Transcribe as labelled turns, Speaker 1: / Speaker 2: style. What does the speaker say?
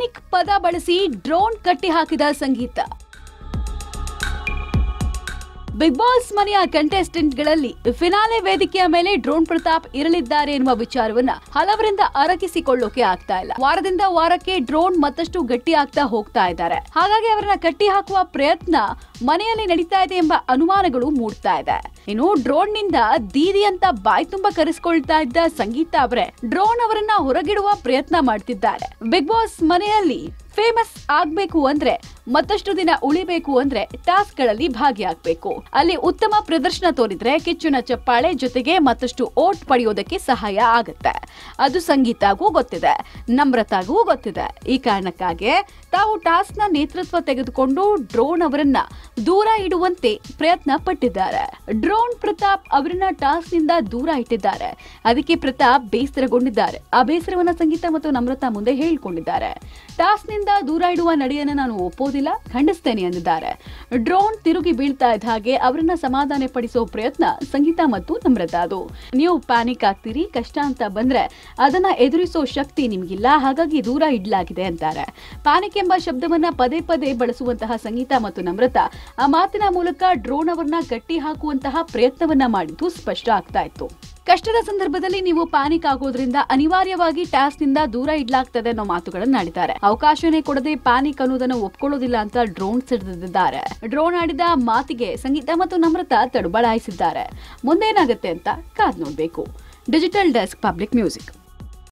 Speaker 1: Panic ಪದ ಬಳಸಿ drone ಕಟ್ಟಿ ಹಾಕಿದ ಸಂಗೀತ. ಬಿಗ್ ಬಾಸ್ ಮನೆಯ ಕಂಟೆಸ್ಟೆಂಟ್ಗಳಲ್ಲಿ ಫಿನಾಲೆ ವೇದಿಕೆಯ ಮೇಲೆ ಡ್ರೋನ್ ಪ್ರತಾಪ್ ಇರಲಿದ್ದಾರೆ ಎನ್ನುವ ವಿಚಾರವನ್ನ ಹಲವರಿಂದ ಅರಗಿಸಿಕೊಳ್ಳೋಕೆ ಆಗ್ತಾ ಇಲ್ಲ. ವಾರದಿಂದ ವಾರಕ್ಕೆ ಡ್ರೋನ್ ಮತ್ತಷ್ಟು ಗಟ್ಟಿ ಆಗ್ತಾ ಹೋಗ್ತಾ ಇದ್ದಾರೆ. ಹಾಗಾಗಿ ಅವರನ್ನ ಕಟ್ಟಿ ಹಾಕುವ ಪ್ರಯತ್ನ ಮನೆಯಲ್ಲಿ ನಡೀತಾ ಇದೆ ಎಂಬ ಅನುಮಾನಗಳು ಮೂಡ್ತಾ ಇದೆ. ಇನ್ನು ಡ್ರೋನ್ ನಿಂದ ದೀದಿ ಅಂತ ಬಾಯಿ ತುಂಬಾ ಕರೆಸಿಕೊಳ್ತಾ ಇದ್ದ ಸಂಗೀತ ಅವರೇ ಡ್ರೋನ್ ಅವರನ್ನ ಹೊರಗಿಡುವ ಪ್ರಯತ್ನ ಮಾಡ್ತಿದ್ದಾರೆ. ಬಿಗ್ ಬಾಸ್ ಮನೆಯಲ್ಲಿ ಫೇಮಸ್ ಆಗ್ಬೇಕು ಅಂದ್ರೆ ಮತ್ತಷ್ಟು ದಿನ ಉಳಿಬೇಕು ಅಂದ್ರೆ ಟಾಸ್ಕ್ ಗಳಲ್ಲಿ ಭಾಗಿಯಾಗಬೇಕು. ಅಲ್ಲಿ ಉತ್ತಮ ಪ್ರದರ್ಶನ ತೋರಿದ್ರೆ ಕಿಚ್ಚುನ ಚಪ್ಪಾಳೆ ಜೊತೆಗೆ ಮತ್ತಷ್ಟು ಓಟ್ ಪಡೆಯೋದಕ್ಕೆ ಸಹಾಯ ಆಗುತ್ತೆ. ಅದು ಸಂಗೀತಗೂ ಗೊತ್ತಿದೆ, ನಮ್ರತಾಗೂ ಗೊತ್ತಿದೆ. ಈ ಕಾರಣಕ್ಕಾಗಿ ತಾವು ಟಾಸ್ಕ್ ನ ನೇತೃತ್ವ ತೆಗೆದುಕೊಂಡು ಡ್ರೋನ್ ಅವರನ್ನ ದೂರ ಇಡುವಂತೆ ಪ್ರಯತ್ನ ಪಟ್ಟಿದ್ದಾರೆ. ಡ್ರೋನ್ ಪ್ರತಾಪ್ ಅವರನ್ನ ಟಾಸ್ಕ್ ನಿಂದ ದೂರ ಇಟ್ಟಿದ್ದಾರೆ. ಅದಕ್ಕೆ ಪ್ರತಾಪ್ ಬೇಸರಗೊಂಡಿದ್ದಾರೆ. ಆ ಬೇಸರವನ್ನ ಸಂಗೀತ ಮತ್ತು ನಮ್ರತಾ ಮುಂದೆ ಹೇಳಿಕೊಂಡಿದ್ದಾರೆ. ಟಾಸ್ಕ್ ನಿಂದ ದೂರ ಇಡುವ ನಡೆಯನ್ನ ನಾನು ಒಪ್ಪೋದಿಲ್ಲ, ಖಂಡಿಸ್ತೇನೆ ಎಂದಿದ್ದಾರೆ. ಡ್ರೋನ್ ತಿರುಗಿ ಬೀಳ್ತಾ ಇದ್ದ ಹಾಗೆ ಅವರನ್ನ ಸಮಾಧಾನ ಪಡಿಸೋ ಪ್ರಯತ್ನ ಸಂಗೀತ ಮತ್ತು ನಮ್ರತಾದು. ನೀವು ಪ್ಯಾನಿಕ್ ಆಗ್ತೀರಿ, ಕಷ್ಟ ಅಂತ ಬಂದ್ರೆ ಅದನ್ನ ಎದುರಿಸೋ ಶಕ್ತಿ ನಿಮ್ಗಿಲ್ಲ, ಹಾಗಾಗಿ ದೂರ ಇಡ್ಲಾಗಿದೆ ಅಂತಾರೆ. ಪ್ಯಾನಿಕ್ ಎಂಬ ಶಬ್ದವನ್ನ ಪದೇ ಪದೇ ಬಳಸುವಂತಹ ಸಂಗೀತ ಮತ್ತು ನಮ್ರತಾ ಆ ಮಾತಿನ ಮೂಲಕ ಡ್ರೋನ್ ಅವರನ್ನ ಕಟ್ಟಿ ಹಾಕುವಂತಹ ಪ್ರಯತ್ನವನ್ನ ಮಾಡಿದ್ದು ಸ್ಪಷ್ಟ ಆಗ್ತಾ ಇತ್ತು. ಕಷ್ಟದ ಸಂದರ್ಭದಲ್ಲಿ ನೀವು ಪ್ಯಾನಿಕ್ ಆಗೋದ್ರಿಂದ ಅನಿವಾರ್ಯವಾಗಿ ಟಾಸ್ಕ್ ನಿಂದ ದೂರ ಇಡ್ಲಾಗ್ತದೆ ಅನ್ನೋ ಮಾತುಗಳನ್ನು ಆಡಿದ್ದಾರೆ. ಅವಕಾಶನೇ ಕೊಡದೆ ಪ್ಯಾನಿಕ್ ಅನ್ನೋದನ್ನು ಒಪ್ಕೊಳ್ಳೋದಿಲ್ಲ ಅಂತ ಡ್ರೋನ್ ಸಿಡಿದಿದ್ದಾರೆ. ಡ್ರೋನ್ ಆಡಿದ ಮಾತಿಗೆ ಸಂಗೀತ ಮತ್ತು ನಮ್ರತಾ ತಡಬಡಾಯಿಸಿದ್ದಾರೆ. ಮುಂದೇನಾಗುತ್ತೆ ಅಂತ ಕಾದ್ ನೋಡ್ಬೇಕು. Digital desk, public music.